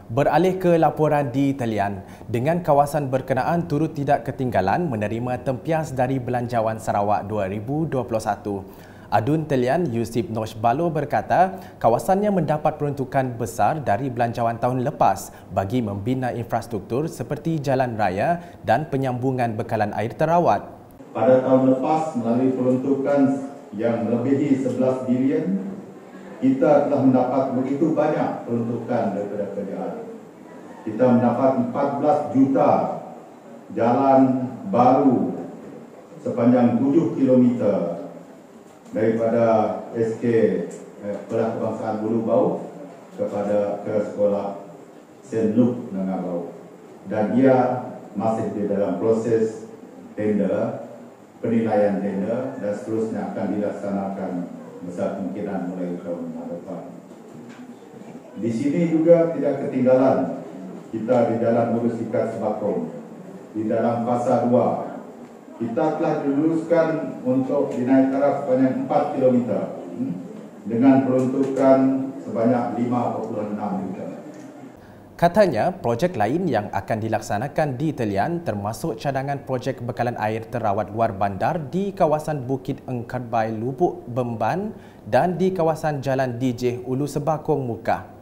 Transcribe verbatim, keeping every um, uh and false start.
Beralih ke laporan di talian, dengan kawasan berkenaan turut tidak ketinggalan menerima tempias dari Belanjawan Sarawak dua ribu dua puluh satu. Adun Talian Yusif Nosh Balo berkata, kawasannya mendapat peruntukan besar dari Belanjawan tahun lepas bagi membina infrastruktur seperti jalan raya dan penyambungan bekalan air terawat. Pada tahun lepas, melalui peruntukan yang melebihi sebelas bilion, kita telah mendapat begitu banyak peruntukan daripada kerajaan. Kita mendapat empat belas juta jalan baru sepanjang tujuh kilometer daripada S K eh, Pelah Kebangsaan Bulu Bau kepada ke sekolah Saint Luke Nangabau. Dan ia masih di dalam proses tender, penilaian tender, dan seterusnya akan dilaksanakan besar kemungkinan mulai tahun depan. Di sini juga tidak ketinggalan kita di dalam urus ikat sebakong. Di dalam fasa dua, kita telah diluluskan untuk dinaik taraf sepanjang empat kilometer hmm, dengan peruntukan sebanyak lima puluh enam juta. Katanya, projek lain yang akan dilaksanakan di talian termasuk cadangan projek bekalan air terawat luar bandar di kawasan Bukit Engkarbai Lubuk Bemban dan di kawasan Jalan D J Ulu Sebakong Mukah.